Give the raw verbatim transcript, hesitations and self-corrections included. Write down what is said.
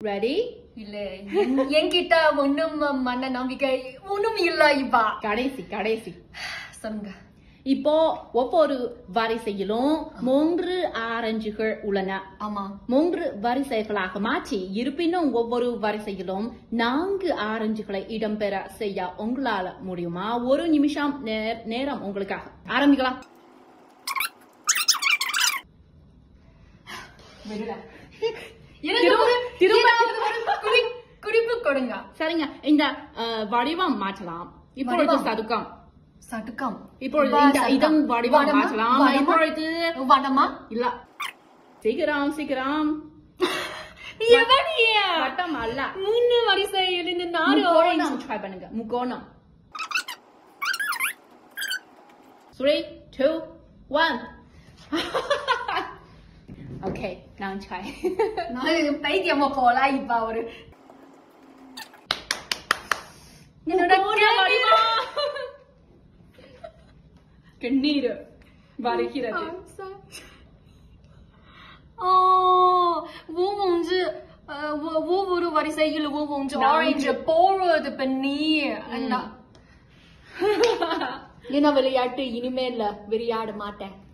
Ready? இல்ல என்கிட்ட ஒண்ணும் மன நம்பிக்கை ஒண்ணும் இல்ல இப்பா கடைசி கடைசி சொல்லுங்க இப்போ ஒவ்வொரு வரிசையிலும் மூன்று ஆரஞ்சுகள் உள்ளன ஆமா மூன்று வரிசைகளாக மாற்றி இருப்பினும் ஒவ்வொரு வரிசையிலும் நான்கு ஆரஞ்சுகளை இடம்பெற செய்ய உங்களால முடியுமா ஒரு நிமிஷம் நேரம் உங்களுக்காக ஆரம்பிக்கலாம் குறிப்பு கொடுங்க சரிங்க இந்த வடிவம் மாற்றலாம் இப்பொழுது சதுக்கம் சதுக்கம் இப்பொழுது இதன் வடிவம் மாற்றலாம் இப்பொழுது வடமா இல்ல சீக்கிரம் சீக்கிரம் வட்டம் அல்ல மூணு வரிசையில் இந்த நாலு முக்கோணம் ட்ரை பண்ணுங்க முக்கோணம் three two one Okay, நான் try. நான் பைத்தியமா போல இப்ப ஒரு என்னோட கண்ணீர் வருகிறது ஓ ஒவ்வொன்று ஒவ்வொரு வரிசையில் ஒவ்வொன்று ஆரஞ்சு போறது பண்ணி என்ன என்ன விளையாட்டு இனிமேல் விளையாட மாட்டேன்